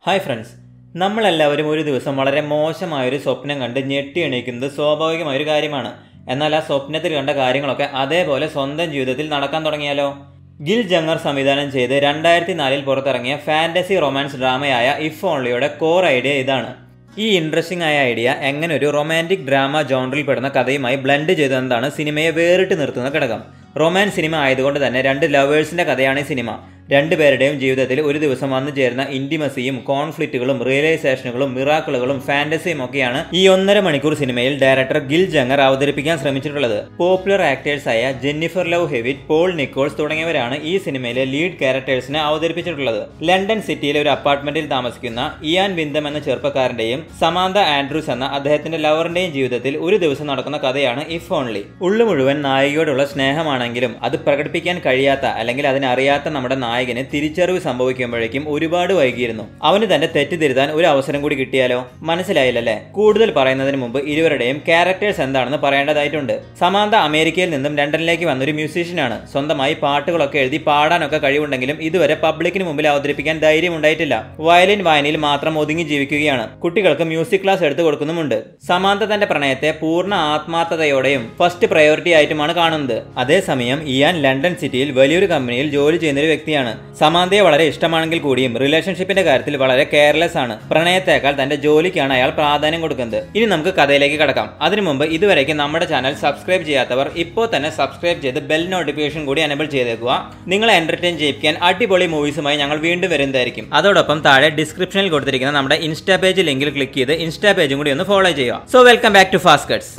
Hi friends, നമ്മളെല്ലാവരും ഒരു ദിവസം വളരെ മോശമായൊരു സ്വപ്നം കണ്ട് ഞെട്ടി എണീക്കുന്നത് സ്വാഭാവികമായൊരു കാര്യമാണ്. എന്നാൽ ആ സ്വപ്നത്തിൽ കണ്ട കാര്യങ്ങളൊക്കെ അതേപോലെ സ്വന്തം ജീവിതത്തിൽ നടക്കാൻ തുടങ്ങിയാലോ? ഗിൽ ജങ്ങർ സംവിധാനം ചെയ്ത് 2004 പുറത്തിറങ്ങിയ ഫാന്റസി റൊമാൻസ് ഡ്രാമയായ ഇഫ് ഓൺലിയുടെ കോർ ഐഡിയ ഇതാണ്. ഈ ഇൻട്രസ്റ്റിംഗ് ആയ ഐഡിയ എങ്ങനെ ഒരു റൊമാൻറ്റിക് ഡ്രാമ ജോണറിൽ പെടുന്ന കഥയുമായി ബ്ലെൻഡ് ചെയ്തതെന്നാണ് സിനിമയെ വേറിട്ട് നിർത്തുന്ന ഘടകം. റൊമാൻസ് സിനിമ ആയതുകൊണ്ട് തന്നെ രണ്ട് ലവേഴ്സിന്റെ കഥയാണ് ഈ സിനിമ. രണ്ടുപേരുടെയും ജീവിതത്തിൽ ഒരു ദിവസം വന്നു ചേരുന്ന ഇന്റിമസിയും കോൺഫ്ലിക്റ്റുകളും റിയലൈസേഷനുകളും മിറാക്കിളുകളും ഫാന്റസിയും ഒക്കെയാണ് ഈ 1.5 മണിക്കൂർ സിനിമയിൽ ഡയറക്ടർ ഗിൽ ജങ്ങർ അവതരിപ്പിക്കാൻ ശ്രമിച്ചിട്ടുള്ളത്. പോപ്പുലർ ആക്ടേഴ്സായ Jennifer Love Hewitt, Paul Nicholls തുടങ്ങിയവരാണ് ഈ സിനിമയിലെ ലീഡ് ക്യാരക്ടേഴ്സിനെ അവതരിപ്പിച്ചിട്ടുള്ളത്. ലണ്ടൻ സിറ്റിയിലെ ഒരു അപ്പാർട്ട്മെന്റിൽ താമസിക്കുന്ന ഇയാൻ വിന്തം എന്ന ചെറുപ്പക്കാരന്റെയും സമാന്ത ആൻഡ്രൂസ് എന്ന അദ്ദേഹത്തിന്റെ ലവറിന്റെയും ജീവിതത്തിൽ ഒരു ദിവസം നടക്കുന്ന കഥയാണ് ഇഫ് ഓൺലി. ഉള്ളു മുഴുവൻ നായികയോടുള്ള സ്നേഹമാണെങ്കിലും അത് പ്രകടിപ്പിക്കാൻ കഴിയാത്ത അല്ലെങ്കിൽ അതിനറിയാത്ത നമ്മുടെ നായകന് തിരിച്ചറിവ് സംഭവിക്കുമ്പോഴേക്കും ഒരുപാട് വൈകിയിരുന്നു. അവന് തന്റെ തെറ്റ് തിരുത്താൻ ഒരു അവസരം കൂടി കിട്ടിയാലോ? മനസ്സിലായില്ലല്ലേ? കൂടുതൽ പറയുന്നതിന് മുമ്പ് ഇരുവരുടെയും ക്യാരക്ടേഴ്സ് എന്താണെന്ന് പറയേണ്ടതായിട്ടുണ്ട്. സമാന്ത അമേരിക്കയിൽ നിന്നും ലണ്ടനിലേക്ക് വന്നൊരു മ്യൂസീഷ്യനാണ്. സ്വന്തമായി പാട്ടുകളൊക്കെ എഴുതി പാടാനൊക്കെ കഴിവുണ്ടെങ്കിലും ഇതുവരെ പബ്ലിക്കിന് മുമ്പിൽ അവതരിപ്പിക്കാൻ ധൈര്യം ഉണ്ടായിട്ടില്ല. വയലിൻ വായനയിൽ മാത്രം ഒതുങ്ങി ജീവിക്കുകയാണ്. കുട്ടികൾക്ക് മ്യൂസിക് ക്ലാസ് എടുത്തു കൊടുക്കുന്നുമുണ്ട്. സമാന്ത തന്റെ പ്രണയത്തെ പൂർണ്ണ ആത്മാർത്ഥതയോടെയും ഫസ്റ്റ് പ്രയോറിറ്റി ആയിട്ടുമാണ് കാണുന്നത്. അതേസമയം ഇയാൻ ലണ്ടൻ സിറ്റിയിൽ വലിയൊരു കമ്പനിയിൽ ജോലി ചെയ്യുന്ന ഒരു വ്യക്തിയാണ്. സമാന്തയെ വളരെ ഇഷ്ടമാണെങ്കിൽ കൂടിയും റിലേഷൻഷിപ്പിന്റെ കാര്യത്തിൽ വളരെ കെയർലെസ് ആണ്. പ്രണയത്തേക്കാൾ തന്റെ ജോലിക്കാണ് അയാൾ പ്രാധാന്യം കൊടുക്കുന്നത്. ഇനി നമുക്ക് കഥയിലേക്ക് കടക്കാം. അതിനു മുമ്പ് ഇതുവരേക്കും നമ്മുടെ ചാനൽ സബ്സ്ക്രൈബ് ചെയ്യാത്തവർ ഇപ്പോൾ തന്നെ സബ്സ്ക്രൈബ് ചെയ്ത് ബെൽ നോട്ടിഫിക്കേഷൻ കൂടി എനേബിൾ ചെയ്തേക്കുക. നിങ്ങളെ എന്റർടൈൻ ചെയ്യിപ്പിക്കാൻ അടിപൊളി മൂവീസുമായി ഞങ്ങൾ വീണ്ടും വരുന്നതായിരിക്കും. അതോടൊപ്പം താഴെ ഡിസ്ക്രിപ്ഷനിൽ കൊടുത്തിരിക്കുന്ന നമ്മുടെ ഇൻസ്റ്റാ പേജ് ലിങ്കിൽ ക്ലിക്ക് ചെയ്ത് ഇൻസ്റ്റാ പേജും കൂടി ഒന്ന് ഫോളോ ചെയ്യുക. So welcome back to Fast Cuts.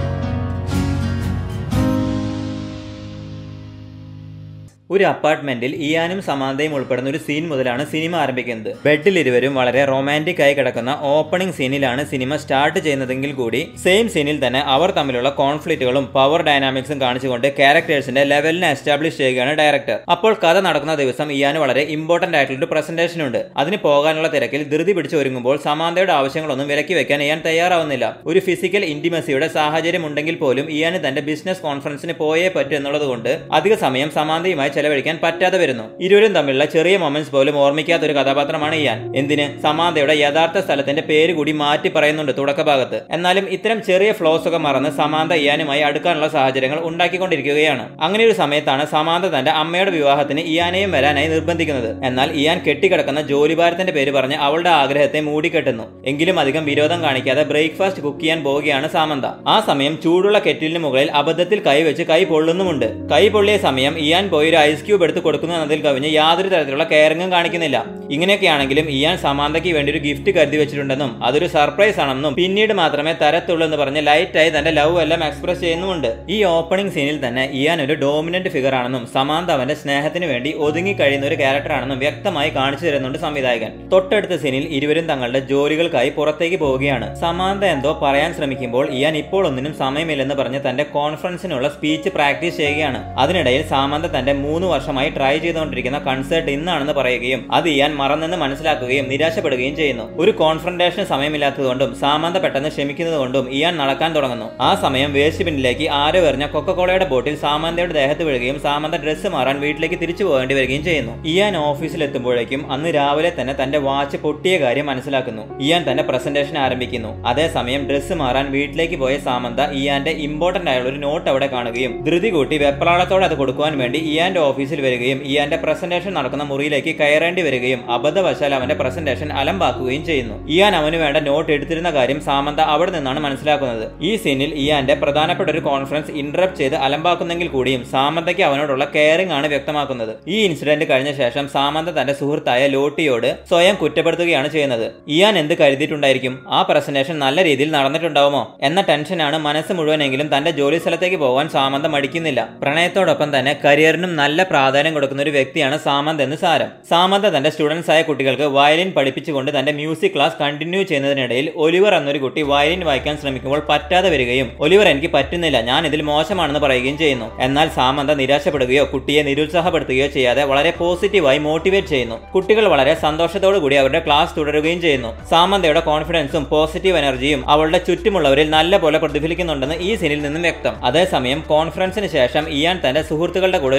ഒരു അപ്പാർട്ട്മെന്റിൽ ഇയാനും സമാന്തയും ഉൾപ്പെടുന്ന ഒരു സീൻ മുതലാണ് സിനിമ ആരംഭിക്കുന്നത്. ബെഡിൽ ഇരുവരും വളരെ റൊമാൻറ്റിക് ആയി കിടക്കുന്ന ഓപ്പണിംഗ് സീനിലാണ് സിനിമ സ്റ്റാർട്ട് ചെയ്യുന്നതെങ്കിൽ കൂടി സെയിം സീനിൽ തന്നെ അവർ തമ്മിലുള്ള കോൺഫ്ലിക്റ്റുകളും പവർ ഡൈനാമിക്സും കാണിച്ചുകൊണ്ട് ക്യാരക്ടേഴ്സിന്റെ ലെവലിനെ എസ്റ്റാബ്ലിഷ് ചെയ്യുകയാണ് ഡയറക്ടർ. അപ്പോൾ കഥ നടക്കുന്ന ദിവസം ഇയാന് വളരെ ഇമ്പോർട്ടന്റ് ആയിട്ടുള്ള പ്രസന്റേഷൻ ഉണ്ട്. അതിന് പോകാനുള്ള തിരക്കിൽ ധൃതി പിടിച്ച് ഒരുങ്ങുമ്പോൾ സമാന്തയുടെ ആവശ്യങ്ങളൊന്നും വിലക്കി വെക്കാൻ ഇയാൻ തയ്യാറാവുന്നില്ല. ഒരു ഫിസിക്കൽ ഇന്റിമസിയുടെ സാഹചര്യം ഉണ്ടെങ്കിൽ പോലും ഇയാന് തന്റെ ബിസിനസ് കോൺഫറൻസിന് പോയേ പറ്റൂ എന്നുള്ളത് കൊണ്ട് അധിക സമയം സമാന്തയുമായി ചെലവഴിക്കാൻ പറ്റാതെ വരുന്നു. ഇരുവരും തമ്മിലുള്ള ചെറിയ മൊമെന്റ്സ് പോലും ഓർമ്മിക്കാത്ത ഒരു കഥാപാത്രമാണ് ഇയാൻ. എന്തിന്, സമാന്തയുടെ യഥാർത്ഥ സ്ഥലത്തിന്റെ പേര് കൂടി മാറ്റി പറയുന്നുണ്ട് തുടക്കഭാഗത്ത്. എന്നാലും ഇത്തരം ചെറിയ ഫ്ലോസ് ഒക്കെ മറന്ന് സമാന്ത ഇയാനുമായി അടുക്കാനുള്ള സാഹചര്യങ്ങൾ ഉണ്ടാക്കിക്കൊണ്ടിരിക്കുകയാണ്. അങ്ങനെ ഒരു സമയത്താണ് സമാന്ത തന്റെ അമ്മയുടെ വിവാഹത്തിന് ഇയാനെയും വരാനായി നിർബന്ധിക്കുന്നത്. എന്നാൽ ഇയാൻ കെട്ടിക്കിടക്കുന്ന ജോലിഭാരത്തിന്റെ പേര് പറഞ്ഞ് അവളുടെ ആഗ്രഹത്തെ മൂടിക്കെട്ടുന്നു. എങ്കിലും അധികം വിരോധം കാണിക്കാതെ ബ്രേക്ക്ഫാസ്റ്റ് കുക്ക് ചെയ്യാൻ പോവുകയാണ് സാമന്ത. ആ സമയം ചൂടുള്ള കെറ്റിലിന് മുകളിൽ അബദ്ധത്തിൽ കൈവച്ച് കൈ പൊള്ളുന്നുമുണ്ട്. കൈ പൊള്ളിയ സമയം ഇയാൻ പോയി ഒരു ഐസ് ക്യൂബ് എടുത്ത് കൊടുക്കുന്നു എന്നതിൽ കവിഞ്ഞ് യാതൊരു തരത്തിലുള്ള കെയറിങ്ങും കാണിക്കുന്നില്ല. ഇങ്ങനെയൊക്കെയാണെങ്കിലും ഇയാൻ സമാന്തയ്ക്ക് വേണ്ടി ഒരു ഗിഫ്റ്റ് കരുതി വെച്ചിട്ടുണ്ടെന്നും അതൊരു സർപ്രൈസ് ആണെന്നും പിന്നീട് മാത്രമേ തരത്തുള്ളൂ എന്ന് പറഞ്ഞ് ലൈറ്റായി തന്റെ ലവ് എല്ലാം എക്സ്പ്രസ് ചെയ്യുന്നുമുണ്ട്. ഈ ഓപ്പണിംഗ് സീനിൽ തന്നെ ഇയാൻ ഒരു ഡോമിനന്റ് ഫിഗർ ആണെന്നും സമാന്ത അവന്റെ സ്നേഹത്തിന് വേണ്ടി ഒതുങ്ങി കഴിയുന്ന ഒരു ക്യാരക്ടർ ആണെന്നും വ്യക്തമായി കാണിച്ചു തരുന്നുണ്ട് സംവിധായകൻ. തൊട്ടടുത്ത സീനിൽ ഇരുവരും തങ്ങളുടെ ജോലികൾക്കായി പുറത്തേക്ക് പോവുകയാണ്. സമാന്ത എന്തോ പറയാൻ ശ്രമിക്കുമ്പോൾ ഇയാൻ ഇപ്പോൾ ഒന്നിനും സമയമില്ലെന്ന് പറഞ്ഞ് തന്റെ കോൺഫറൻസിനുള്ള സ്പീച്ച് പ്രാക്ടീസ് ചെയ്യുകയാണ്. അതിനിടയിൽ സാമന്ത തന്റെ 3 വർഷമായി ട്രൈ ചെയ്തുകൊണ്ടിരിക്കുന്ന കൺസേർട്ട് ഇന്നാണെന്ന് പറയുകയും അത് ഇയാൻ മറന്നെന്ന് മനസ്സിലാക്കുകയും നിരാശപ്പെടുകയും ചെയ്യുന്നു. ഒരു കോൺഫ്രന്റേഷന് സമയമില്ലാത്തതുകൊണ്ടും സാമന്ത പെട്ടെന്ന് ക്ഷമിക്കുന്നതുകൊണ്ടും ഇയാൻ നടക്കാൻ തുടങ്ങുന്നു. ആ സമയം വേസ്റ്റ് ബിന്നിലേക്ക് ആരോ എറിഞ്ഞ കൊക്കക്കോളയുടെ ബോട്ടിൽ സാമന്തയുടെ ദേഹത്ത് വീഴുകയും സാമന്ത ഡ്രസ്സ് മാറാൻ വീട്ടിലേക്ക് തിരിച്ചു പോകേണ്ടി വരികയും ചെയ്യുന്നു. ഇയാൻ ഓഫീസിൽ എത്തുമ്പോഴേക്കും അന്ന് രാവിലെ തന്നെ തന്റെ വാച്ച് പൊട്ടിയ കാര്യം മനസ്സിലാക്കുന്നു. ഇയാൻ തന്റെ പ്രസന്റേഷൻ ആരംഭിക്കുന്നു. അതേസമയം ഡ്രസ്സ് മാറാൻ വീട്ടിലേക്ക് പോയ സാമന്ത ഇയാന്റെ ഇമ്പോർട്ടന്റ് ആയുള്ള ഒരു നോട്ട് അവിടെ കാണുകയും ധൃതി കൂട്ടി വെപ്രാളത്തോടെ അത് കൊടുക്കുവാൻ വേണ്ടി ഇയാന്റെ ഓഫീസിൽ വരികയും ഇയാന്റെ പ്രസന്റേഷൻ നടക്കുന്ന മുറിയിലേക്ക് കയറേണ്ടി വരികയും അബദ്ധവശാൽ അവന്റെ പ്രസന്റേഷൻ അലമ്പാക്കുകയും ചെയ്യുന്നു. ഇയാൻ അവന് വേണ്ട നോട്ട് എടുത്തിരുന്ന കാര്യം സാമന്ത അവിടെ നിന്നാണ് മനസ്സിലാക്കുന്നത്. ഈ സീനിൽ ഇയാന്റെ പ്രധാനപ്പെട്ട ഒരു കോൺഫറൻസ് ഇന്ററപ്റ്റ് ചെയ്ത് അലമ്പാക്കുന്നെങ്കിൽ കൂടിയും സാമന്തയ്ക്ക് അവനോടുള്ള കെയറിംഗ് ആണ് വ്യക്തമാക്കുന്നത്. ഈ ഇൻസിഡന്റ് കഴിഞ്ഞ ശേഷം സാമന്ത തന്റെ സുഹൃത്തായ ലോട്ടിയോട് സ്വയം കുറ്റപ്പെടുത്തുകയാണ് ചെയ്യുന്നത്. ഇയാൻ എന്ത് കരുതിയിട്ടുണ്ടായിരിക്കും? ആ പ്രസന്റേഷൻ നല്ല രീതിയിൽ നടന്നിട്ടുണ്ടാവുമോ എന്ന ടെൻഷനാണ് മനസ്സ് മുഴുവനെങ്കിലും തന്റെ ജോലി സ്ഥലത്തേക്ക് പോകാൻ സാമന്ത മടിക്കുന്നില്ല. പ്രണയത്തോടൊപ്പം തന്നെ കരിയറിനും നല്ല പ്രാധാന്യം കൊടുക്കുന്ന ഒരു വ്യക്തിയാണ് സാമന്ത് എന്ന് സാരം. സാമന്ത തന്റെ സ്റ്റുഡൻസ് ആയ കുട്ടികൾക്ക് വയലിൻ പഠിപ്പിച്ചുകൊണ്ട് തന്റെ മ്യൂസിക് ക്ലാസ് കണ്ടിന്യൂ ചെയ്യുന്നതിനിടയിൽ ഒലിവർ എന്നൊരു കുട്ടി വയലിൻ വായിക്കാൻ ശ്രമിക്കുമ്പോൾ പറ്റാതെ വരികയും ഒലിവർ എനിക്ക് പറ്റുന്നില്ല, ഞാൻ ഇതിൽ മോശമാണെന്ന് പറയുകയും ചെയ്യുന്നു. എന്നാൽ സാമന്ത നിരാശപ്പെടുകയോ കുട്ടിയെ നിരുത്സാഹപ്പെടുത്തുകയോ ചെയ്യാതെ വളരെ പോസിറ്റീവായി മോട്ടിവേറ്റ് ചെയ്യുന്നു. കുട്ടികൾ വളരെ സന്തോഷത്തോടു കൂടി അവരുടെ ക്ലാസ് തുടരുകയും ചെയ്യുന്നു. സാമന്തയുടെ കോൺഫിഡൻസും പോസിറ്റീവ് എനർജിയും അവളുടെ ചുറ്റുമുള്ളവരിൽ നല്ല പോലെ പ്രതിഫലിക്കുന്നുണ്ടെന്ന് ഈ സീനിൽ നിന്നും വ്യക്തം. അതേസമയം കോൺഫറൻസിന് ശേഷം ഇയാൻ തന്റെ സുഹൃത്തുക്കളുടെ കൂടെ ഒരു ബാറിൽ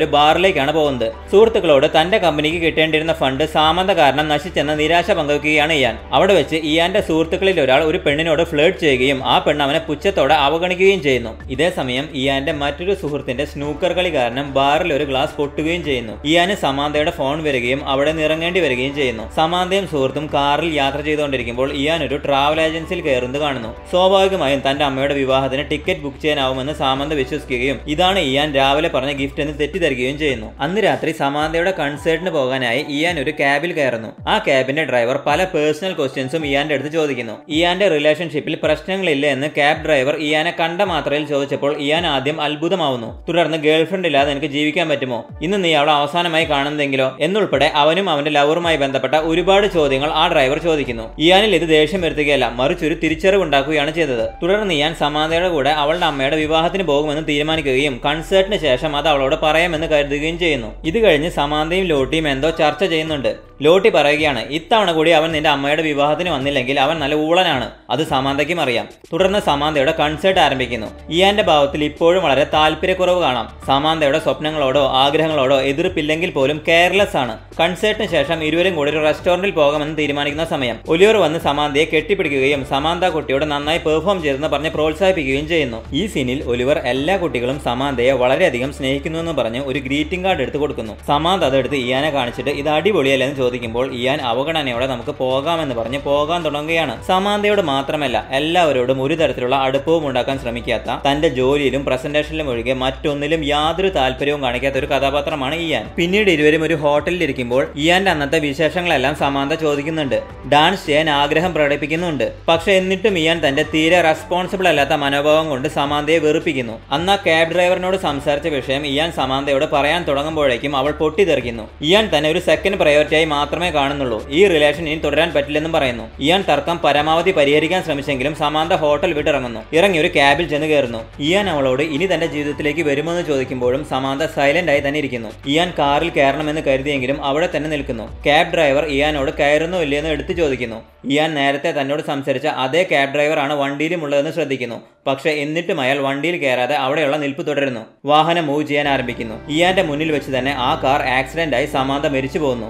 ബാറിലേക്കാണ് പോകുന്നത്. സുഹൃത്തുക്കളോട് തന്റെ കമ്പനിക്ക് കിട്ടേണ്ടിരുന്ന ഫണ്ട് സാമന്ത കാരണം നശിച്ചെന്ന നിരാശ പങ്കുവയ്ക്കുകയാണ് ഇയാൻ. അവിടെ വെച്ച് ഇയാന്റെ സുഹൃത്തുക്കളിൽ ഒരാൾ ഒരു പെണ്ണിനോട് ഫ്ലേർട്ട് ചെയ്യുകയും ആ പെണ്ണ് അവനെ പുച്ഛത്തോടെ അവഗണിക്കുകയും ചെയ്യുന്നു. ഇതേ സമയം ഇയാന്റെ മറ്റൊരു സുഹൃത്തിന്റെ സ്നൂക്കർ കളി കാരണം ബാറിൽ ഒരു ഗ്ലാസ് പൊട്ടുകയും ചെയ്യുന്നു. ഇയാന് സമാന്തയുടെ ഫോൺ വരികയും അവിടെ നിറങ്ങേണ്ടി വരികയും ചെയ്യുന്നു. സമാന്തയും സുഹൃത്തും കാറിൽ യാത്ര ചെയ്തുകൊണ്ടിരിക്കുമ്പോൾ ഇയാൻ ഒരു ട്രാവൽ ഏജൻസിയിൽ കയറുന്നത് കാണുന്നു. സ്വാഭാവികമായും തന്റെ അമ്മയുടെ വിവാഹത്തിന് ടിക്കറ്റ് ബുക്ക് ചെയ്യാനാവുമെന്ന് സാമന്ത വിശ്വസിക്കുകയും ഇതാണ് ഇയാൻ രാവിലെ പറഞ്ഞ ഗിഫ്റ്റ് എന്ന് തെറ്റിദ്ധരിക്കുകയും ചെയ്യുന്നു. അന്ന് രാത്രി സമാന്തയുടെ കൺസേർട്ടിന് പോകാനായി ഇയാൻ ഒരു ക്യാബിൽ കയറുന്നു. ആ ക്യാബിന്റെ ഡ്രൈവർ പല പേഴ്സണൽ ക്വസ്റ്റ്യൻസും ഇയാന്റെ അടുത്ത് ചോദിക്കുന്നു. ഇയാന്റെ റിലേഷൻഷിപ്പിൽ പ്രശ്നങ്ങളില്ല എന്ന് ക്യാബ് ഡ്രൈവർ ഇയാനെ കണ്ട മാത്രയിൽ ചോദിച്ചപ്പോൾ ഇയാൻ ആദ്യം അത്ഭുതമാവുന്നു. തുടർന്ന് ഗേൾഫ്രണ്ട് ഇല്ലാതെ എനിക്ക് ജീവിക്കാൻ പറ്റുമോ, ഇന്ന് നീ അവളെ അവസാനമായി കാണുന്നതെങ്കിലോ എന്നുൾപ്പെടെ അവനും അവന്റെ ലവറുമായി ബന്ധപ്പെട്ട ഒരുപാട് ചോദ്യങ്ങൾ ആ ഡ്രൈവർ ചോദിക്കുന്നു. ഇയാനിൽ ഇത് ദേഷ്യം വരുത്തുകയല്ല, മറിച്ചൊരു തിരിച്ചറിവ് ഉണ്ടാക്കുകയാണ് ചെയ്തത്. തുടർന്ന് ഇയാൻ സമാന്തയുടെ കൂടെ അവളുടെ അമ്മയുടെ വിവാഹത്തിന് പോകുമെന്ന് തീരുമാനിക്കുകയും കൺസേർട്ടിന് ശേഷം അത് അവളോട് പറയാമെന്ന് കരുതുകയും ചെയ്യുന്നു. ഇത് കഴിഞ്ഞ് സമാന്തയും ലോട്ടിയും എന്തോ ചർച്ച ചെയ്യുന്നുണ്ട്. ലോട്ടി പറയുകയാണ്, ഇത്തവണ കൂടി അവൻ നിന്റെ അമ്മയുടെ വിവാഹത്തിന് വന്നില്ലെങ്കിൽ അവൻ നല്ല ഊളനാണ്, അത് സമാന്തയ്ക്കും അറിയാം. തുടർന്ന് സമാന്തയുടെ കൺസേർട്ട് ആരംഭിക്കുന്നു. ഇയാന്റെ ഭാവത്തിൽ ഇപ്പോഴും വളരെ താല്പര്യക്കുറവ് കാണാം. സമാന്തയുടെ സ്വപ്നങ്ങളോടോ ആഗ്രഹങ്ങളോടോ എതിർപ്പില്ലെങ്കിൽ പോലും കെയർലെസ് ആണ്. കൺസേർട്ടിന് ശേഷം ഇരുവരും കൂടി ഒരു റെസ്റ്റോറന്റിൽ പോകാമെന്ന് തീരുമാനിക്കുന്ന സമയം ഒലിവർ വന്ന് സമാന്തയെ കെട്ടിപ്പിടിക്കുകയും സമാന്ത കുട്ടിയോട് നന്നായി പെർഫോം ചെയ്തെന്ന് പറഞ്ഞ് പ്രോത്സാഹിപ്പിക്കുകയും ചെയ്യുന്നു. ഈ സീനിൽ ഒലിവർ എല്ലാ കുട്ടികളും സമാന്തയെ വളരെയധികം സ്നേഹിക്കുന്നുവെന്ന് പറഞ്ഞ് ഒരു ഗ്രീറ്റിംഗ് കാർഡ് എടുത്ത് കൊടുക്കുന്നു. സമാന്ത അതെടുത്ത് ഇയാനെ കാണിച്ചിട്ട് ഇത് അടിപൊളിയല്ലെന്ന് ചോദിക്കുമ്പോൾ ഇയാൻ അവഗണനയോടെ നമുക്ക് പോകാമെന്ന് പറഞ്ഞ് പോകാൻ തുടങ്ങുകയാണ്. സമാന്തയോട് മാത്രമല്ല എല്ലാവരോടും ഒരു തരത്തിലുള്ള അടുപ്പവും ഉണ്ടാക്കാൻ ശ്രമിക്കാത്ത, തന്റെ ജോലിയിലും പ്രസന്റേഷനിലും ഒഴികെ മറ്റൊന്നിലും യാതൊരു താല്പര്യവും കാണിക്കാത്ത ഒരു കഥാപാത്രമാണ് ഇയാൻ. പിന്നീട് ഇരുവരും ഒരു ഹോട്ടലിൽ ഇരിക്കുമ്പോൾ ഇയാന്റെ അന്നത്തെ വിശേഷങ്ങളെല്ലാം സമാന്ത ചോദിക്കുന്നുണ്ട്. ഡാൻസ് ചെയ്യാൻ ആഗ്രഹം പ്രകടിപ്പിക്കുന്നുണ്ട്. പക്ഷെ എന്നിട്ടും ഇയാൻ തന്റെ തീരെ റെസ്പോൺസിബിൾ അല്ലാത്ത മനോഭാവം കൊണ്ട് സമാന്തയെ വെറുപ്പിക്കുന്നു. അന്ന് ആ ക്യാബ് ഡ്രൈവറിനോട് സംസാരിച്ച വിഷയം ഇയാൻ സമാന്തയോട് പറയാൻ തുടങ്ങുമ്പോഴേക്കും അവൾ പൊട്ടിത്തെറിക്കുന്നു. ഇയാൻ തന്നെ ഒരു സെക്കൻഡ് പ്രയോറിറ്റിയായി മാത്രമേ കാണുന്നുള്ളൂ. ഈ റിലേഷൻ ഇനി തുടരാൻ പറ്റില്ലെന്നും പറയുന്നു. ഇയാൻ തർക്കം പരമാവധി പരിഹരിക്കാൻ ശ്രമിച്ചെങ്കിലും സമാന്ത ഹോട്ടൽ വിട്ടിറങ്ങുന്നു. ഇറങ്ങി ഒരു ക്യാബിൽ ചെന്ന് കയറുന്നു. ഇയാൻ അവളോട് ഇനി തന്റെ ജീവിതത്തിലേക്ക് വരുമെന്ന് ചോദിക്കുമ്പോഴും സമാന്ത സൈലന്റ് ആയി തന്നെ ഇരിക്കുന്നു. ഇയാൻ കാറിൽ കയറണമെന്ന് കരുതിയെങ്കിലും അവിടെ തന്നെ നിൽക്കുന്നു. ക്യാബ് ഡ്രൈവർ ഇയാനോട് കയറുന്നോ ഇല്ലയെന്ന് എടുത്തു ചോദിക്കുന്നു. ഇയാൻ നേരത്തെ തന്നോട് സംസാരിച്ച അതേ ക്യാബ് ഡ്രൈവർ ആണ് വണ്ടിയിലും ഉള്ളതെന്ന് ശ്രദ്ധിക്കുന്നു. പക്ഷെ എന്നിട്ടും അയാൾ വണ്ടിയിൽ കയറാതെ അവിടെയുള്ള നിൽപ്പ് തുടരുന്നു. വാഹനം മൂവ് ചെയ്യാൻ ആരംഭിക്കുന്നു. ഇയാന്റെ മുന്നിൽ വെച്ച് തന്നെ ആ കാർ ആക്സിഡന്റ് ആയി സമാന്ത മരിച്ചു പോകുന്നു.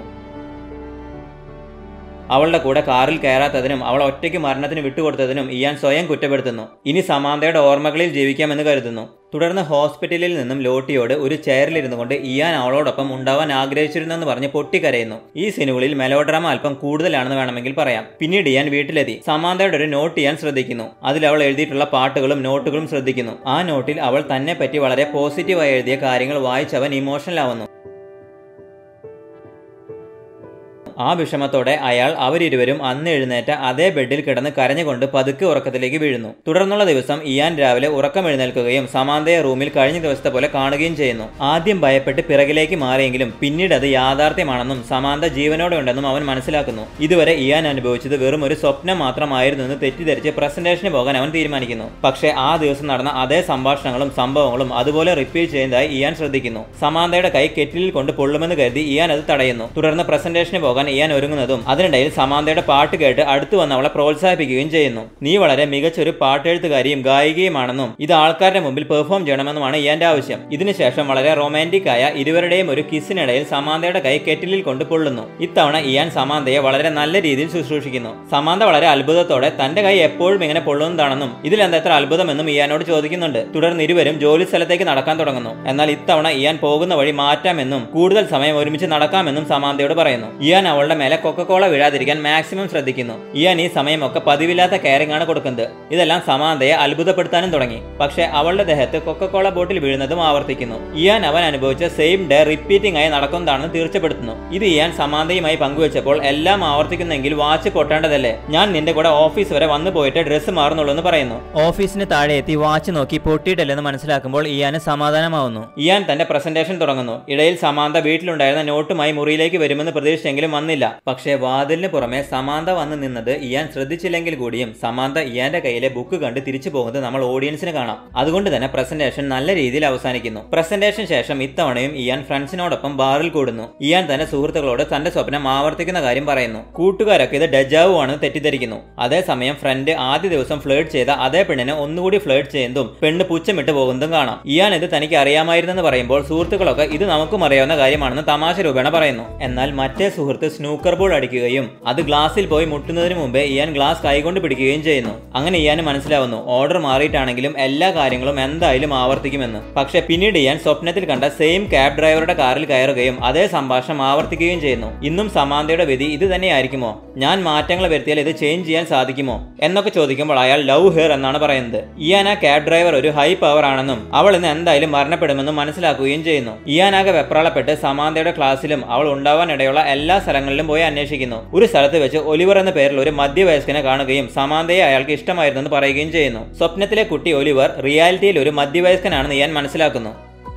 അവളുടെ കൂടെ കാറിൽ കയറാത്തതിനും അവൾ ഒറ്റയ്ക്ക് മരണത്തിന് വിട്ടുകൊടുത്തതിനും ഇയാൻ സ്വയം കുറ്റപ്പെടുത്തുന്നു. ഇനി സമാന്തയുടെ ഓർമ്മകളിൽ ജീവിക്കാമെന്ന് കരുതുന്നു. തുടർന്ന് ഹോസ്പിറ്റലിൽ നിന്നും ലോട്ടിയോട് ഒരു ചെയറിലിരുന്നു കൊണ്ട് ഇയാൻ അവളോടൊപ്പം ഉണ്ടാവാൻ ആഗ്രഹിച്ചിരുന്നെന്ന് പറഞ്ഞ് പൊട്ടിക്കരയുന്നു. ഈ സീനുകളിൽ മെലോഡ്രാമ അല്പം കൂടുതലാണെന്ന് വേണമെങ്കിൽ പറയാം. പിന്നീട് ഇയാൻ വീട്ടിലെത്തി സമാന്തയുടെ ഒരു നോട്ട് ഇയാൻ ശ്രദ്ധിക്കുന്നു. അതിൽ അവൾ എഴുതിയിട്ടുള്ള പാട്ടുകളും നോട്ടുകളും ശ്രദ്ധിക്കുന്നു. ആ നോട്ടിൽ അവൾ തന്നെ പറ്റി വളരെ പോസിറ്റീവായി എഴുതിയ കാര്യങ്ങൾ വായിച്ചവൻ ഇമോഷണൽ ആവുന്നു. ആ വിഷമത്തോടെ അയാൾ അവരിരുവരും അന്ന് എഴുന്നേറ്റ അതേ ബെഡിൽ കിടന്ന് കരഞ്ഞുകൊണ്ട് പതുക്കെ ഉറക്കത്തിലേക്ക് വീഴുന്നു. തുടർന്നുള്ള ദിവസം ഇയാൻ രാവിലെ ഉറക്കം എഴുന്നേൽക്കുകയും സമാന്തയെ റൂമിൽ കഴിഞ്ഞ ദിവസത്തെ പോലെ കാണുകയും ചെയ്യുന്നു. ആദ്യം ഭയപ്പെട്ട് പിറകിലേക്ക് മാറിയെങ്കിലും പിന്നീട് അത് യാഥാർത്ഥ്യമാണെന്നും സമാന്ത ജീവനോടെ ഉണ്ടെന്നും അവൻ മനസ്സിലാക്കുന്നു. ഇതുവരെ ഇയാൻ അനുഭവിച്ചത് വെറും ഒരു സ്വപ്നം മാത്രമായിരുന്നു എന്ന് തെറ്റിദ്ധരിച്ച് പ്രസന്റേഷന് പോകാൻ അവൻ തീരുമാനിക്കുന്നു. പക്ഷേ ആ ദിവസം നടന്ന അതേ സംഭാഷണങ്ങളും സംഭവങ്ങളും അതുപോലെ റിപ്പീറ്റ് ചെയ്യുന്നതായി ഇയാൻ ശ്രദ്ധിക്കുന്നു. സമാന്തയുടെ കൈ കെറ്റിലിൽ കൊണ്ട് പൊള്ളുമെന്ന് കരുതി ഇയാൻ അത് തടയുന്നു. തുടർന്ന് പ്രസന്റേഷന് പോകാൻ ഇയാൻ ഒരുങ്ങുന്നതും അതിനിടയിൽ സമാന്തയുടെ പാട്ട് കേട്ട് അടുത്തു വന്ന് അവളെ പ്രോത്സാഹിപ്പിക്കുകയും ചെയ്യുന്നു. നീ വളരെ മികച്ചൊരു പാട്ടെഴുത്തുകാരിയും ഗായികയുമാണെന്നും ഇത് ആൾക്കാരുടെ മുമ്പിൽ പെർഫോം ചെയ്യണമെന്നുമാണ് ഇയാന്റെ ആവശ്യം. ഇതിനുശേഷം വളരെ റൊമാൻറ്റിക് ആയ ഇരുവരുടെയും ഒരു കിസ്സിനിടയിൽ സമാന്തയുടെ കൈ കെറ്റിലിൽ കൊണ്ട് പൊള്ളുന്നു. ഇത്തവണ ഇയാൻ സമാന്തയെ വളരെ നല്ല രീതിയിൽ ശുശ്രൂഷിക്കുന്നു. സമാന്ത വളരെ അത്ഭുതത്തോടെ തന്റെ കൈ എപ്പോഴും ഇങ്ങനെ പൊള്ളുന്നതാണെന്നും ഇതിലെന്താ എത്ര അത്ഭുതമെന്നും ഇയാനോട് ചോദിക്കുന്നുണ്ട്. തുടർന്ന് ഇരുവരും ജോലി സ്ഥലത്തേക്ക് നടക്കാൻ തുടങ്ങുന്നു. എന്നാൽ ഇത്തവണ ഇയാൻ പോകുന്ന വഴി മാറ്റാമെന്നും കൂടുതൽ സമയം ഒരുമിച്ച് നടക്കാമെന്നും സമാന്തയോട് പറയുന്നു. ഇയാൻ അവളുടെ മേലെ കൊക്കക്കോള വീഴാതിരിക്കാൻ മാക്സിമം ശ്രദ്ധിക്കുന്നു. ഇയാൻ ഈ സമയമൊക്കെ പതിവില്ലാത്ത കെയറിംഗ് ആണ് കൊടുക്കുന്നത്. ഇതെല്ലാം സമാന്തയെ അത്ഭുതപ്പെടുത്താനും തുടങ്ങി. പക്ഷെ അവളുടെ ദേഹത്ത് കൊക്കക്കോള ബോട്ടിൽ വീഴുന്നതും ആവർത്തിക്കുന്നു. ഇയാൻ അവൻ അനുഭവിച്ച സെയിം ഡേ റിപ്പീറ്റിംഗ് ആയി നടക്കുന്നതാണെന്ന് തീർച്ചപ്പെടുത്തുന്നു. ഇത് ഇയാൻ സമാന്തയുമായി പങ്കുവെച്ചപ്പോൾ എല്ലാം ആവർത്തിക്കുന്നെങ്കിൽ വാച്ച് പൊട്ടേണ്ടതല്ലേ, ഞാൻ നിന്റെ കൂടെ ഓഫീസ് വരെ വന്നു പോയിട്ട് ഡ്രസ്സ് മാറുന്നുള്ളൂ എന്ന് പറയുന്നു. ഓഫീസിന് താഴെ എത്തി വാച്ച് നോക്കി പൊട്ടിയിട്ടല്ലെന്ന് മനസ്സിലാക്കുമ്പോൾ ഇയാന് സമാധാനമാവുന്നു. ഇയാൻ തന്റെ പ്രസന്റേഷൻ തുടങ്ങുന്നു. ഇടയിൽ സമാന്ത വീട്ടിലുണ്ടായിരുന്ന നോട്ടുമായി മുറിയിലേക്ക് വരുമെന്ന് പ്രതീക്ഷിച്ചെങ്കിലും വന്നില്ല. പക്ഷേ വാതിലിന് പുറമെ സമാന്ത വന്ന് നിന്നത് ഇയാൻ ശ്രദ്ധിച്ചില്ലെങ്കിൽ കൂടിയും സമാന്ത ഇയാന്റെ കയ്യിലെ ബുക്ക് കണ്ട് തിരിച്ചു പോകുന്നത് നമ്മൾ ഓഡിയൻസിന് കാണാം. അതുകൊണ്ട് തന്നെ പ്രസന്റേഷൻ നല്ല രീതിയിൽ അവസാനിക്കുന്നു. പ്രസന്റേഷൻ ശേഷം ഇത്തവണയും ഇയാൻ ഫ്രണ്ട്സിനോടൊപ്പം ബാറിൽ കൂടുന്നു. ഇയാൻ തന്റെ സുഹൃത്തുക്കളോട് തന്റെ സ്വപ്നം ആവർത്തിക്കുന്ന കാര്യം പറയുന്നു. കൂട്ടുകാരൊക്കെ ഇത് ഡെജാവു ആണെന്ന് തെറ്റിദ്ധരിക്കുന്നു. അതേസമയം ഫ്രണ്ട് ആദ്യ ദിവസം ഫ്ലേർട്ട് ചെയ്ത അതേ പെണ്ണിനെ ഒന്നുകൂടി ഫ്ലേർട്ട് ചെയ്യുന്നതും പെണ്ണ് പുച്ഛമിട്ട് പോകുന്നതും കാണാം. ഇയാൻ ഇത് തനിക്ക് അറിയാമായിരുന്നെന്ന് പറയുമ്പോൾ സുഹൃത്തുക്കളൊക്കെ ഇത് നമുക്കും അറിയാവുന്ന കാര്യമാണെന്ന് തമാശ രൂപേണ പറയുന്നു. എന്നാൽ മറ്റേ സുഹൃത്ത് സ്നൂക്കർ ബോൾ അടിക്കുകയും അത് ഗ്ലാസിൽ പോയി മുട്ടുന്നതിന് മുമ്പേ ഇയാൻ ഗ്ലാസ് കൈകൊണ്ട് പിടിക്കുകയും ചെയ്യുന്നു. അങ്ങനെ ഇയാന് മനസ്സിലാവുന്നു ഓർഡർ മാറിയിട്ടാണെങ്കിലും എല്ലാ കാര്യങ്ങളും എന്തായാലും ആവർത്തിക്കുമെന്ന്. പക്ഷെ പിന്നീട് ഇയാൻ സ്വപ്നത്തിൽ കണ്ട സെയിം ക്യാബ് ഡ്രൈവറുടെ കാറിൽ കയറുകയും അതേ സംഭാഷണം ആവർത്തിക്കുകയും ചെയ്യുന്നു. ഇന്നും സമാന്തയുടെ വിധി ഇത് തന്നെയായിരിക്കുമോ? ഞാൻ മാറ്റങ്ങൾ വരുത്തിയാൽ ഇത് ചേഞ്ച് ചെയ്യാൻ സാധിക്കുമോ എന്നൊക്കെ ചോദിക്കുമ്പോൾ അയാൾ ലവ് ഹെയർ എന്നാണ് പറയുന്നത്. ഇയാൻ ആ ക്യാബ് ഡ്രൈവർ ഒരു ഹൈ പവർ ആണെന്നും അവൾ ഇന്ന് എന്തായാലും മരണപ്പെടുമെന്നും മനസ്സിലാക്കുകയും ചെയ്യുന്നു. ഇയാനാകെ വെപ്രാളപ്പെട്ട് സമാന്തയുടെ ക്ലാസ്സിലും അവൾ ഉണ്ടാവാനിടയുള്ള എല്ലാ സ്ഥലങ്ങളിലും പോയി അന്വേഷിക്കുന്നു. ഒരു സ്ഥലത്ത് വെച്ച് ഒലിവർ എന്ന പേരിൽ ഒരു മധ്യവയസ്കനെ കാണുകയും സമാന്തയെ അയാൾക്ക് ഇഷ്ടമായിരുന്നെന്ന് പറയുകയും ചെയ്യുന്നു. സ്വപ്നത്തിലെ കുട്ടി ഒലിവർ റിയാലിറ്റിയിൽ ഒരു മധ്യവയസ്കനാണെന്ന് ഇയാൻ മനസ്സിലാക്കുന്നു.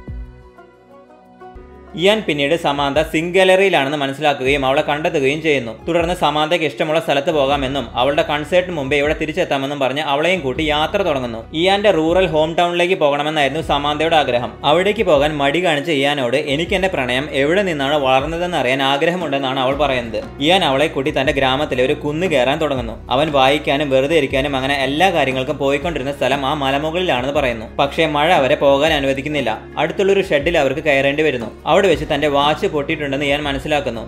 ഇയാൻ പിന്നീട് സമാന്ത സിംഗ് ഗാലറിയിലാണെന്ന് മനസ്സിലാക്കുകയും അവളെ കണ്ടെത്തുകയും ചെയ്യുന്നു. തുടർന്ന് സമാന്തയ്ക്ക് ഇഷ്ടമുള്ള സ്ഥലത്ത് പോകാമെന്നും അവളുടെ കൺസേർട്ടിന് മുമ്പേ ഇവിടെ തിരിച്ചെത്താമെന്നും പറഞ്ഞ് അവളെയും കൂട്ടി യാത്ര തുടങ്ങുന്നു. ഇയാന്റെ റൂറൽ ഹോം ടൗണിലേക്ക് പോകണമെന്നായിരുന്നു സമാന്തയുടെ ആഗ്രഹം. അവിടേക്ക് പോകാൻ മടി കാണിച്ച ഇയാനോട് എനിക്ക് എന്റെ പ്രണയം എവിടെ നിന്നാണ് വളർന്നതെന്ന് അറിയാൻ ആഗ്രഹമുണ്ടെന്നാണ് അവൾ പറയുന്നത്. ഇയാൻ അവളെ കൂട്ടി തന്റെ ഗ്രാമത്തിലെ ഒരു കുന്ന് കയറാൻ തുടങ്ങുന്നു. അവൻ വായിക്കാനും വെറുതെ ഇരിക്കാനും അങ്ങനെ എല്ലാ കാര്യങ്ങൾക്കും പോയിക്കൊണ്ടിരുന്ന സ്ഥലം ആ മലമുകളിലാണെന്ന് പറയുന്നു. പക്ഷേ മഴ അവരെ പോകാൻ അനുവദിക്കുന്നില്ല. അടുത്തുള്ളൊരു ഷെഡിൽ അവർക്ക് കയറേണ്ടി വരുന്നു. അവിടെ വെച്ച് തന്റെ വാച്ച് പൊട്ടിയിട്ടുണ്ടെന്ന് ഞാൻ മനസ്സിലാക്കുന്നു.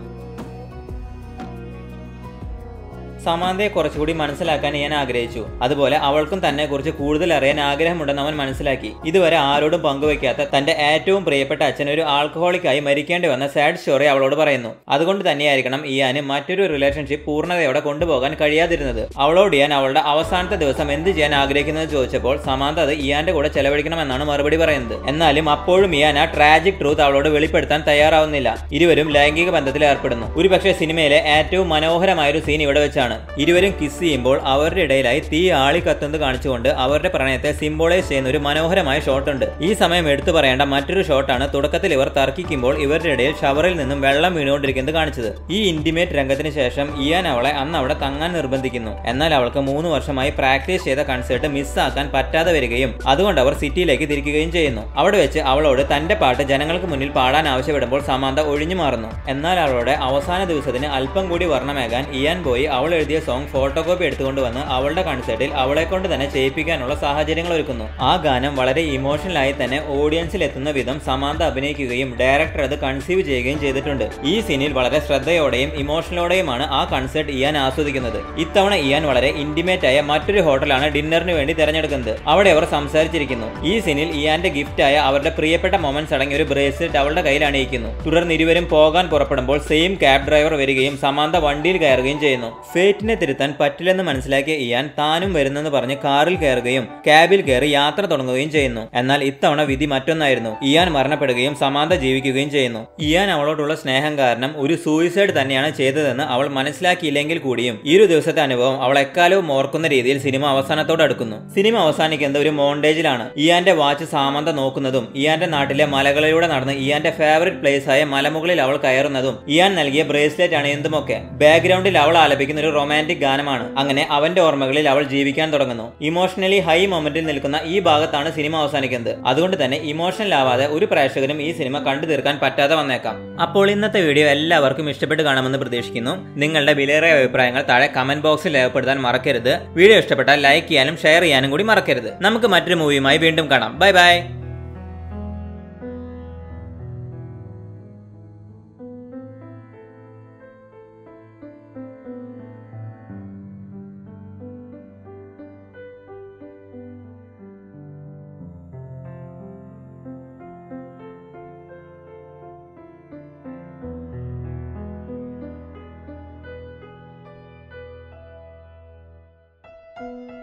സമാന്തയെ കുറച്ചുകൂടി മനസ്സിലാക്കാൻ ഞാൻ ആഗ്രഹിച്ചു. അതുപോലെ അവൾക്കും തന്നെ കുറിച്ച് കൂടുതൽ അറിയാൻ ആഗ്രഹമുണ്ടെന്ന് അവൻ മനസ്സിലാക്കി. ഇതുവരെ ആരോടും പങ്കുവയ്ക്കാത്ത തന്റെ ഏറ്റവും പ്രിയപ്പെട്ട അച്ഛൻ ഒരു ആൽക്കഹോളിക്കായി മരിക്കേണ്ടി വന്ന സാഡ് സ്റ്റോറി അവളോട് പറയുന്നു. അതുകൊണ്ട് തന്നെയായിരിക്കണം ഇയാന് മറ്റൊരു റിലേഷൻഷിപ്പ് പൂർണ്ണതയോടെ കൊണ്ടുപോകാൻ കഴിയാതിരുന്നത്. അവളോട് ഇയാൻ അവളുടെ അവസാനത്തെ ദിവസം എന്ത് ചെയ്യാൻ ആഗ്രഹിക്കുന്നത് ചോദിച്ചപ്പോൾ സമാന്ത അത് ഇയാന്റെ കൂടെ ചെലവഴിക്കണമെന്നാണ് മറുപടി പറയുന്നത്. എന്നാലും അപ്പോഴും ഇയാൻ ആ ട്രാജിക് ട്രൂത്ത് അവളോട് വെളിപ്പെടുത്താൻ തയ്യാറാവുന്നില്ല. ഇരുവരും ലൈംഗിക ബന്ധത്തിൽ ഏർപ്പെടുന്നു. ഒരുപക്ഷെ സിനിമയിലെ ഏറ്റവും മനോഹരമായൊരു സീൻ ഇവിടെ വെച്ചാണ്. ഇരുവരും കിസ് ചെയ്യുമ്പോൾ അവരുടെ ഇടയിലായി തീ ആളി കത്തുന്നത് കാണിച്ചുകൊണ്ട് അവരുടെ പ്രണയത്തെ സിംബോളൈസ് ചെയ്യുന്ന ഒരു മനോഹരമായ ഷോട്ട് ഉണ്ട്. ഈ സമയം എടുത്തു പറയേണ്ട മറ്റൊരു ഷോട്ടാണ് തുടക്കത്തിൽ ഇവർ തർക്കിക്കുമ്പോൾ ഇവരുടെ ഇടയിൽ ഷവറിൽ നിന്നും വെള്ളം വീണുകൊണ്ടിരിക്കുന്നത് കാണിച്ചത്. ഈ ഇന്റിമേറ്റ് രംഗത്തിന് ശേഷം ഇയാൻ അവളെ അന്ന് അവിടെ തങ്ങാൻ നിർബന്ധിക്കുന്നു. എന്നാൽ അവൾക്ക് 3 വർഷമായി പ്രാക്ടീസ് ചെയ്ത കൺസേർട്ട് മിസ്സാക്കാൻ പറ്റാതെ വരികയും അതുകൊണ്ട് അവർ സിറ്റിയിലേക്ക് തിരിക്കുകയും ചെയ്യുന്നു. അവിടെ വെച്ച് അവളോട് തന്റെ പാട്ട് ജനങ്ങൾക്ക് മുന്നിൽ പാടാൻ ആവശ്യപ്പെടുമ്പോൾ സമാന്ത ഒഴിഞ്ഞു മാറുന്നു. എന്നാൽ അവളുടെ അവസാന ദിവസത്തിന് അല്പം കൂടി വർണ്ണമേകാൻ ഇയാൻ പോയി അവൾ എഴുതിയ സോങ് ഫോട്ടോകോപ്പി എടുത്തുകൊണ്ട് വന്ന് അവളുടെ കൺസേർട്ടിൽ അവളെ കൊണ്ട് തന്നെ ചെയ്യിപ്പിക്കാനുള്ള സാഹചര്യങ്ങൾ ഒരുക്കുന്നു. ആ ഗാനം വളരെ ഇമോഷണലായി തന്നെ ഓഡിയൻസിൽ എത്തുന്ന വിധം സമാന്ത അഭിനയിക്കുകയും ഡയറക്ടർ അത് കൺസീവ് ചെയ്യുകയും ചെയ്തിട്ടുണ്ട്. ഈ സീനിൽ വളരെ ശ്രദ്ധയോടെയും ഇമോഷണലോടെയുമാണ് ആ കൺസേർട്ട് ഇയാൻ ആസ്വദിക്കുന്നത്. ഇത്തവണ ഇയാൻ വളരെ ഇന്റിമേറ്റ് ആയ മറ്റൊരു ഹോട്ടലാണ് ഡിന്നറിന് വേണ്ടി തിരഞ്ഞെടുക്കുന്നത്. അവിടെ അവർ സംസാരിച്ചിരിക്കുന്നു. ഈ സീനിൽ ഇയാന്റെ ഗിഫ്റ്റായ അവരുടെ പ്രിയപ്പെട്ട മൊമെന്റ്സ് അടങ്ങിയ ഒരു ബ്രേസ്ലെറ്റ് അവളുടെ കയ്യിൽ അണിയിക്കുന്നു. തുടർന്ന് ഇരുവരും പോകാൻ പുറപ്പെടുമ്പോൾ സെയിം ക്യാബ് ഡ്രൈവർ വരികയും സമാന്ത വണ്ടിയിൽ കയറുകയും ചെയ്യുന്നു. ഫേറ്റിനെ തിരുത്താൻ പറ്റില്ലെന്ന് മനസ്സിലാക്കിയ ഇയാൻ താനും വരുന്നെന്ന് പറഞ്ഞ് കാറിൽ കയറുകയും ക്യാബിൽ കയറി യാത്ര തുടങ്ങുകയും ചെയ്യുന്നു. എന്നാൽ ഇത്തവണ വിധി മറ്റൊന്നായിരുന്നു. ഇയാൻ മരണപ്പെടുകയും സമാന്ത ജീവിക്കുകയും ചെയ്യുന്നു. ഇയാൻ അവളോടുള്ള സ്നേഹം കാരണം ഒരു സൂയിസൈഡ് തന്നെയാണ് ചെയ്തതെന്ന് അവൾ മനസ്സിലാക്കിയില്ലെങ്കിൽ കൂടിയും ഈ ഒരു ദിവസത്തെ അനുഭവം അവൾ എക്കാലവും ഓർക്കുന്ന രീതിയിൽ സിനിമ അവസാനത്തോട് അടുക്കുന്നു. സിനിമ അവസാനിക്കുന്നത് ഒരു മോണ്ടേജിലാണ്. ഇയാന്റെ വാച്ച് സാമന്ത നോക്കുന്നതും ഇയാന്റെ നാട്ടിലെ മലകളിലൂടെ നടന്ന് ഇയാന്റെ ഫേവറേറ്റ് പ്ലേസ് ആയ മലമുകളിൽ അവൾ കയറുന്നതും ഇയാൻ നൽകിയ ബ്രേസ്ലെറ്റ് അണിയുന്നതുമൊക്കെ ബാക്ക്ഗ്രൗണ്ടിൽ അവൾ ആലപിക്കുന്ന ഒരു റൊമാന്റിക് ഗാനമാണ്. അങ്ങനെ അവന്റെ ഓർമ്മകളിൽ അവൾ ജീവിക്കാൻ തുടങ്ങുന്നു. ഇമോഷണലി ഹൈ മൊമെന്റിൽ നിൽക്കുന്ന ഈ ഭാഗത്താണ് സിനിമ അവസാനിക്കുന്നത്. അതുകൊണ്ട് തന്നെ ഇമോഷണൽ ആവാതെ ഒരു പ്രേക്ഷകനും ഈ സിനിമ കണ്ടു തീർക്കാൻ പറ്റാതെ വന്നേക്കാം. അപ്പോൾ ഇന്നത്തെ വീഡിയോ എല്ലാവർക്കും ഇഷ്ടപ്പെട്ട് കാണുമെന്ന് പ്രതീക്ഷിക്കുന്നു. നിങ്ങളുടെ വിലയേറിയ അഭിപ്രായങ്ങൾ താഴെ കമന്റ് ബോക്സിൽ രേഖപ്പെടുത്താൻ മറക്കരുത്. വീഡിയോ ഇഷ്ടപ്പെട്ടാൽ ലൈക്ക് ചെയ്യാനും ഷെയർ ചെയ്യാനും കൂടി മറക്കരുത്. നമുക്ക് മറ്റൊരു മൂവിയുമായി വീണ്ടും കാണാം. Bye by.